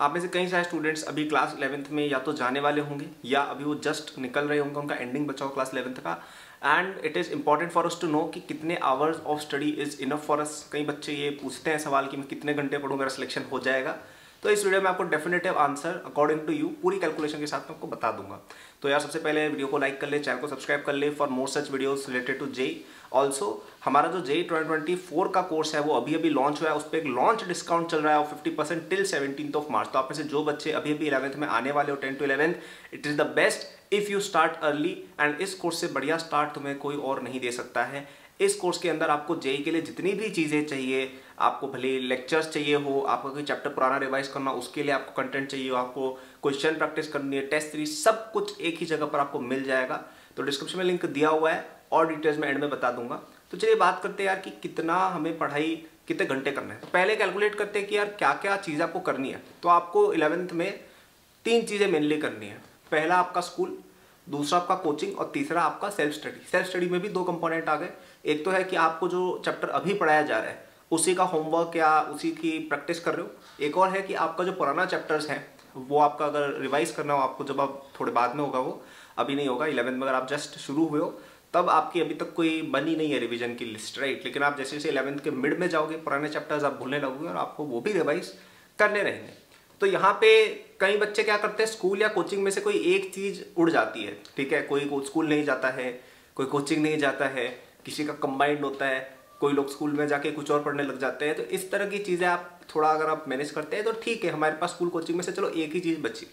आप में से कई सारे स्टूडेंट्स अभी क्लास 11th में या तो जाने वाले होंगे या अभी वो जस्ट निकल रहे होंगे, उनका एंडिंग बचा हो क्लास 11th का। And it is important for us to know कि कितने hours of study is enough for us. कई बच्चे ये पूछते हैं सवाल कि मैं कितने घंटे पढ़ूँ मेरा सिलेक्शन हो जाएगा। तो इस वीडियो में आपको definitive answer according to you पूरी कैलकुलेशन के साथ मैं आपको बता दूंगा। तो यार सबसे पहले वीडियो को लाइक कर ले, चैनल को सब्सक्राइब कर ले for more such videos related to JEE. Also हमारा जो जेई 2024 का कोर्स है वो अभी अभी लॉन्च हुआ है, उस पर एक लॉन्च डिस्काउंट चल रहा है 50% टिल 17 मार्च। तो आप में से जो बच्चे अभी अभी 11th में आने वाले हो 10 to 11, it is the best if you start early. And इस कोर्स से बढ़िया स्टार्ट तुम्हें कोई और नहीं दे सकता है। इस कोर्स के अंदर आपको जेई के लिए जितनी भी चीज़ें चाहिए, आपको भले लेक्चर्स चाहिए हो, आपको कोई चैप्टर पुराना रिवाइज करना उसके लिए आपको कंटेंट चाहिए हो, आपको क्वेश्चन प्रैक्टिस करनी है, टेस्ट सीरीज, सब कुछ एक ही जगह पर आपको मिल जाएगा। तो डिस्क्रिप्शन में लिंक दिया हुआ है और डिटेल्स में एंड में बता दूंगा। तो चलिए बात करते हैं यार कि कितना हमें पढ़ाई कितने घंटे करना है। तो पहले कैलकुलेट करते हैं कि यार क्या क्या चीज़ आपको करनी है। तो आपको 11th में 3 चीज़ें मेनली करनी है। पहला आपका स्कूल, दूसरा आपका कोचिंग और तीसरा आपका सेल्फ स्टडी। सेल्फ स्टडी में भी 2 कंपोनेंट आ गए। एक तो है कि आपको जो चैप्टर अभी पढ़ाया जा रहा है उसी का होमवर्क या उसी की प्रैक्टिस कर रहे हो। एक और है कि आपका जो पुराना चैप्टर्स हैं वो आपका अगर रिवाइज करना हो आपको, जब आप थोड़े बाद में होगा, वो अभी नहीं होगा। 11th में अगर आप जस्ट शुरू हुए हो तब आपकी अभी तक कोई बनी नहीं है रिवीजन की लिस्ट, राइट। लेकिन आप जैसे जैसे 11th के मिड में जाओगे पुराने चैप्टर्स आप भूलने लगोगे और आपको वो भी रिवाइज करने रहेंगे। तो यहाँ पे कई बच्चे क्या करते हैं, स्कूल या कोचिंग में से कोई एक चीज़ उड़ जाती है, ठीक है। कोई स्कूल नहीं जाता है, कोई कोचिंग नहीं जाता है, किसी का कंबाइंड होता है, कोई लोग स्कूल में जाके कुछ और पढ़ने लग जाते हैं। तो इस तरह की चीज़ें आप थोड़ा अगर आप मैनेज करते हैं तो ठीक है। हमारे पास स्कूल कोचिंग में से चलो एक ही चीज़ बची।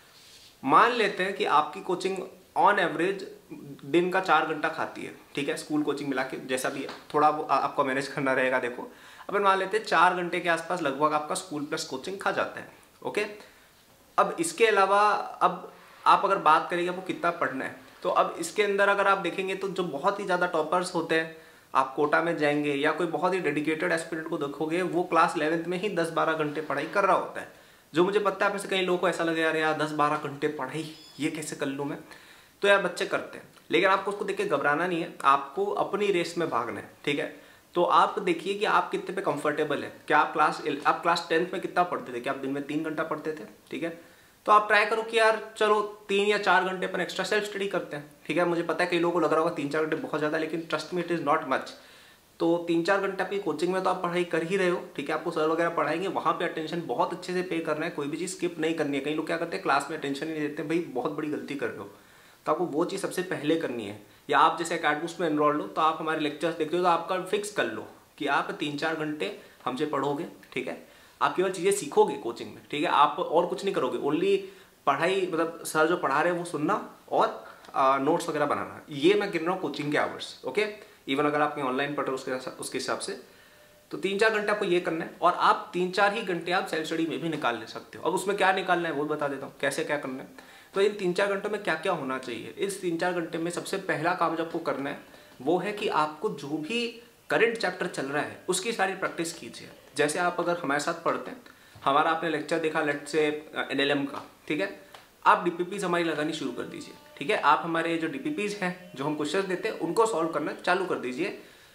मान लेते हैं कि आपकी कोचिंग ऑन एवरेज दिन का 4 घंटा खाती है, ठीक है। स्कूल कोचिंग मिला के जैसा भी है, थोड़ा आपको मैनेज करना रहेगा। देखो अपन मान लेते हैं 4 घंटे के आसपास लगभग आपका स्कूल प्लस कोचिंग खा जाता है, ओके। अब इसके अलावा अब आप अगर बात करेंगे आपको कितना पढ़ना है, तो अब इसके अंदर अगर आप देखेंगे तो जो बहुत ही ज़्यादा टॉपर्स होते हैं आप कोटा में जाएंगे या कोई बहुत ही डेडिकेटेड एस्पिरेंट को देखोगे वो क्लास 11th में ही 10-12 घंटे पढ़ाई कर रहा होता है। जो मुझे पता है, आप में से कई लोगों को ऐसा लगे यार 10-12 घंटे पढ़ाई ये कैसे कर लूँ मैं। तो यार बच्चे करते हैं, लेकिन आपको उसको देख के घबराना नहीं है, आपको अपनी रेस में भागना है, ठीक है। तो आप देखिए कि आप कितने पे कंफर्टेबल है। क्या आप क्लास 10th में कितना पढ़ते थे, क्या आप दिन में 3 घंटा पढ़ते थे, ठीक है। तो आप ट्राई करो कि यार चलो 3 या 4 घंटे पर एक्स्ट्रा सेल्फ स्टडी करते हैं, ठीक है। मुझे पता है कई लोगों को लग रहा होगा 3-4 घंटे बहुत ज़्यादा, लेकिन trust me it is not much. तो 3-4 घंटे आपकी कोचिंग में तो आप पढ़ाई कर ही रहे हो, ठीक है। आपको सर वगैरह पढ़ाएंगे, वहाँ पे अटेंशन बहुत अच्छे से पे करना है, कोई भी चीज़ स्किप नहीं करनी है। कई लोग क्या करते हैं क्लास में अटेंशन ही नहीं देते, भाई बहुत बड़ी गलती कर रहे हो। तो आपको वो चीज़ सबसे पहले करनी है। या आप जैसे अकेडमिक्स में एनरोल्ड हो तो आप हमारे लेक्चर्स देखते हो तो आपका फिक्स कर लो कि आप 3-4 घंटे हमसे पढ़ोगे, ठीक है। आप केवल चीज़ें सीखोगे कोचिंग में, ठीक है। आप और कुछ नहीं करोगे, ओनली पढ़ाई, मतलब सर जो पढ़ा रहे हैं वो सुनना और नोट्स वगैरह बनाना। ये मैं गिन रहा हूँ कोचिंग के आवर्स, ओके। इवन अगर आप ऑनलाइन पढ़ रहे हो उसके हिसाब से तो 3-4 घंटे आपको ये करना है और आप 3-4 ही घंटे आप सेल्फ स्टडी में भी निकाल ले सकते हो। अब उसमें क्या निकालना है वो बता देता हूँ, कैसे क्या करना है। तो इन 3-4 घंटों में क्या क्या होना चाहिए। इस 3-4 घंटे में सबसे पहला काम जो आपको करना है वो है कि आपको जो भी करंट चैप्टर चल रहा है उसकी सारी प्रैक्टिस कीजिए। जैसे आप अगर हमारे साथ पढ़ते हैं, हमारा आपने लेक्चर देखा लेट से NLM का, ठीक है। आप DPPs हमारी लगानी शुरू कर दीजिए, ठीक है। आप हमारे जो DPPs हैं जो हम क्वेश्चन देते हैं उनको सॉल्व करना चालू कर दीजिए,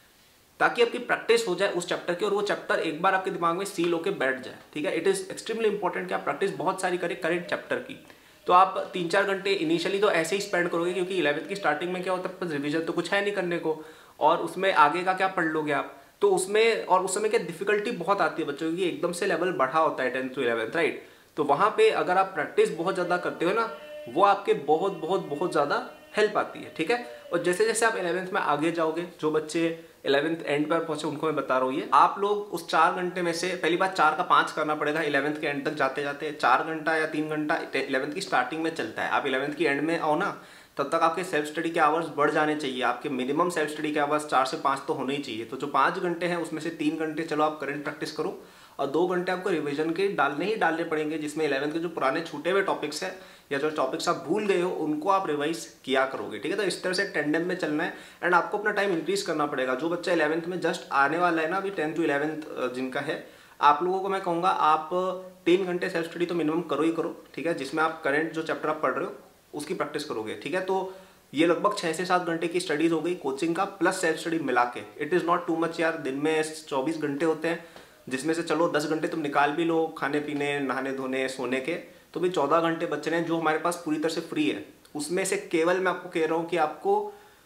ताकि आपकी प्रैक्टिस हो जाए उस चैप्टर की और वो चैप्टर एक बार आपके दिमाग में सील होकर बैठ जाए, ठीक है। इट इज़ एक्सट्रीमली इंपॉर्टेंट कि आप प्रैक्टिस बहुत सारी करें करंट चैप्टर की। तो आप 3-4 घंटे इनिशियली तो ऐसे ही स्पेंड करोगे, क्योंकि 11th की स्टार्टिंग में क्या होता है रिविजन तो कुछ है नहीं करने को, और उसमें आगे का क्या पढ़ लोगे आप। तो उसमें और उस समय क्या डिफिकल्टी बहुत आती है बच्चों की, एकदम से लेवल बढ़ा होता है 10th to 11th, राइट। तो वहाँ पे अगर आप प्रैक्टिस बहुत ज़्यादा करते हो ना, वो आपके बहुत बहुत बहुत ज़्यादा हेल्प आती है, ठीक है। और जैसे जैसे आप 11th में आगे जाओगे, जो बच्चे 11th एंड पर पहुंचे उनको मैं बता रहा हूँ, ये आप लोग उस 4 घंटे में से पहली बात 4 का 5 करना पड़ेगा 11th के एंड तक जाते जाते। 4 घंटा या 3 घंटा 11th की स्टार्टिंग में चलता है, आप 11th की एंड में आओ ना, तब तक आपके सेल्फ स्टडी के आवर्स बढ़ जाने चाहिए। आपके मिनिमम सेल्फ स्टडी के आवर्स 4 से 5 तो होने ही चाहिए। तो जो 5 घंटे हैं उसमें से 3 घंटे चलो आप करंट प्रैक्टिस करो और 2 घंटे आपको रिवीजन के डालने पड़ेंगे, जिसमें 11th के जो पुराने छूटे हुए टॉपिक्स हैं या जो टॉपिक्स आप भूल गए हो उनको आप रिवाइज किया करोगे, ठीक है। तो इस तरह से टेंडेम में चलना है एंड आपको अपना टाइम इंक्रीज करना पड़ेगा। जो बच्चा 11th में जस्ट आने वाला है ना, अभी 10 to 11 जिनका है, आप लोगों को मैं कहूँगा आप 3 घंटे सेल्फ स्टडी तो मिनिमम करो ही करो, ठीक है। जिसमें आप करंट जो चैप्टर आप पढ़ रहे हो उसकी प्रैक्टिस करोगे, ठीक है। तो ये लगभग 6 से 7 घंटे की स्टडीज हो गई कोचिंग का प्लस सेल्फ स्टडी मिला के। It is not too much यार, दिन में 24 घंटे होते हैं जिसमें से चलो 10 घंटे तुम निकाल भी लो खाने पीने, नहाने धोने, सोने के, तो भी 14 घंटे बच रहे हैं जो हमारे पास पूरी तरह से फ्री है। उसमें से केवल मैं आपको कह रहा हूँ कि आपको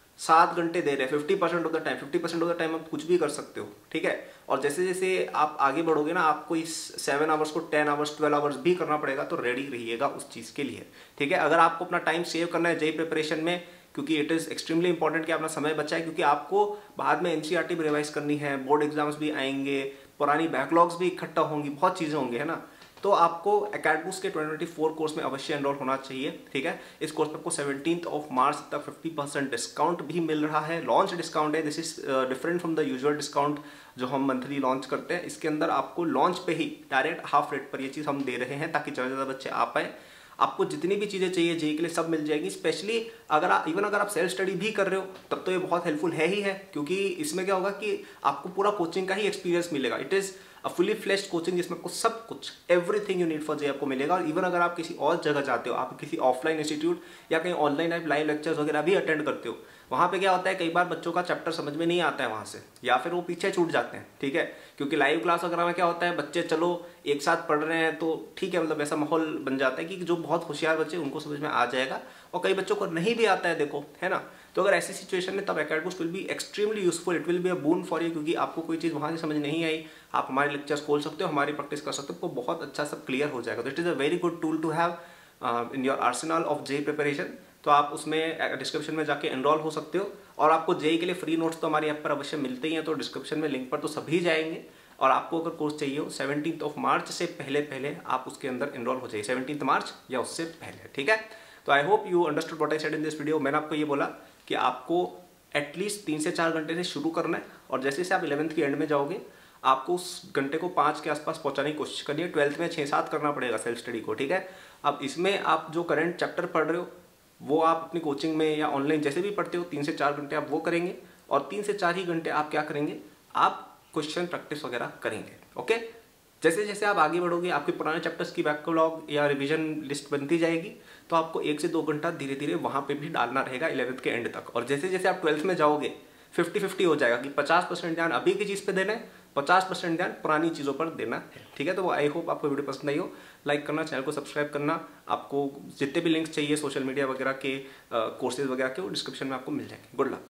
7 घंटे दे रहे हैं, 50% off the time. 50% off the time आप कुछ भी कर सकते हो, ठीक है। और जैसे जैसे आप आगे बढ़ोगे ना, आपको इस 7 आवर्स को 10 आवर्स 12 आवर्स भी करना पड़ेगा, तो रेडी रहिएगा उस चीज़ के लिए, ठीक है। अगर आपको अपना टाइम सेव करना है जेई प्रिपरेशन में, क्योंकि इट इज़ एक्सट्रीमली इंपॉर्टेंट कि अपना समय बचाए, क्योंकि आपको बाद में एनसीईआरटी भी रिवाइज करनी है, बोर्ड एग्जाम्स भी आएंगे, पुरानी बैकलॉग्स भी इकट्ठा होंगी, बहुत चीज़ें होंगी, है ना। तो आपको एकेडबूस्ट के 2024 कोर्स में अवश्य एनरोल होना चाहिए, ठीक है। इस कोर्स पे आपको 17 मार्च तक 50% डिस्काउंट भी मिल रहा है, लॉन्च डिस्काउंट है। This is different from the usual discount जो हम मंथली लॉन्च करते हैं। इसके अंदर आपको लॉन्च पे ही डायरेक्ट हाफ रेट पर ये चीज़ हम दे रहे हैं, ताकि ज़्यादा से ज़्यादा बच्चे आ पाए। आपको जितनी भी चीज़ें चाहिए जेई के लिए सब मिल जाएगी। स्पेशली अगर आप अगर आप सेल्फ स्टडी भी कर रहे हो तब तो ये बहुत हेल्पफुल है ही है, क्योंकि इसमें क्या होगा कि आपको पूरा कोचिंग का ही एक्सपीरियंस मिलेगा। It is a fully fleshed coaching जिसमें आपको सब कुछ everything you need for JEE आपको मिलेगा। और इवन अगर आप किसी और जगह जाते हो, आप किसी ऑफलाइन इंस्टीट्यूट या कहीं ऑनलाइन आप लाइव लेक्चर्स वगैरह भी अटेंड करते हो, वहाँ पे क्या होता है, कई बार बच्चों का चैप्टर समझ में नहीं आता है वहाँ से, या फिर वो पीछे छूट जाते हैं, ठीक है। क्योंकि लाइव क्लास वगैरह में क्या होता है, बच्चे चलो एक साथ पढ़ रहे हैं तो ठीक है, मतलब ऐसा माहौल बन जाता है कि जो बहुत होशियार बच्चे उनको समझ में आ जाएगा, और कई बच्चों को नहीं भी आता है, देखो, है ना। तो अगर ऐसी सिचुएशन में तब AcadBoost will be extremely useful, it will be a boon for you, क्योंकि आपको कोई चीज़ वहाँ से समझ नहीं आई, आप हमारे लेक्चर्स खोल सकते हो, हमारी प्रैक्टिस कर सकते हो, आपको बहुत अच्छा सब क्लियर हो जाएगा। तो it is a very good tool to have in your arsenal of JEE preparation. तो आप उसमें डिस्क्रिप्शन में जाके एनरोल हो सकते हो, और आपको जेई के लिए फ्री नोट्स तो हमारी ऐप पर अवश्य मिलते ही हैं, तो डिस्क्रिप्शन में लिंक पर तो सभी जाएंगे। और आपको अगर कोर्स चाहिए हो 17 मार्च से पहले आप उसके अंदर एनरोल हो जाइए, 17 मार्च या उससे पहले, ठीक है। तो I hope you understood what I said in this video. मैंने आपको ये बोला कि आपको एटलीस्ट 3 से 4 घंटे से शुरू करना है, और जैसे जैसे आप 11th की एंड में जाओगे आपको उस घंटे को 5 के आसपास पहुंचाने की कोशिश करनी है। 12th में 6-7 करना पड़ेगा सेल्फ स्टडी को, ठीक है। अब इसमें आप जो करंट चैप्टर पढ़ रहे हो वो आप अपनी कोचिंग में या ऑनलाइन जैसे भी पढ़ते हो 3 से 4 घंटे आप वो करेंगे, और 3 से 4 ही घंटे आप क्या करेंगे, आप क्वेश्चन प्रैक्टिस वगैरह करेंगे, ओके। जैसे जैसे आप आगे बढ़ोगे आपके पुराने चैप्टर्स की बैकलॉग या रिवीजन लिस्ट बनती जाएगी, तो आपको 1 से 2 घंटा धीरे धीरे वहाँ पे भी डालना रहेगा 11th के एंड तक। और जैसे जैसे आप 12th में जाओगे 50-50 हो जाएगा कि 50% ध्यान अभी की चीज़ पे देना है, 50% ध्यान पुरानी चीज़ों पर देना है, ठीक है। तो आई होप आपको वीडियो पसंद आई हो। लाइक करना, चैनल को सब्सक्राइब करना। आपको जितने भी लिंक्स चाहिए सोशल मीडिया वगैरह के, कोर्सेज वगैरह के, वो डिस्क्रिप्शन में आपको मिल जाएंगे। Good luck.